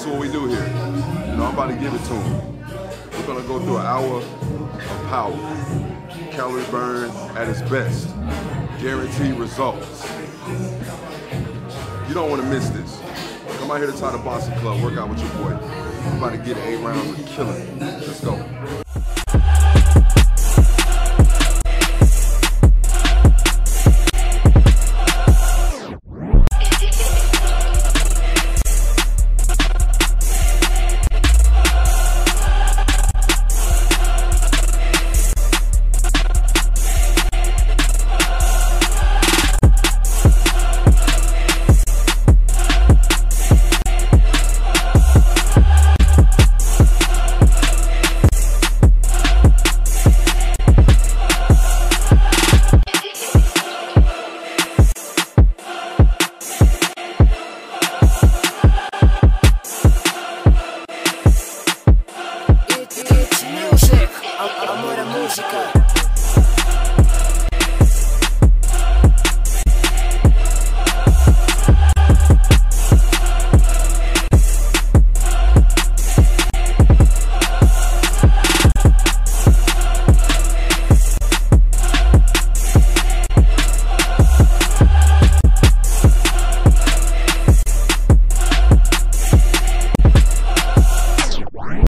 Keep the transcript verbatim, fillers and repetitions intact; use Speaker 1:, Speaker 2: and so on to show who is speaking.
Speaker 1: this is what we do here. You know, I'm about to give it to him. We're gonna go through an hour of power. Calorie burn at its best. Guaranteed results. You don't want to miss this. Come out here to Tyler Boxing Club, work out with your boy. I'm about to get eight rounds of killing. Let's go.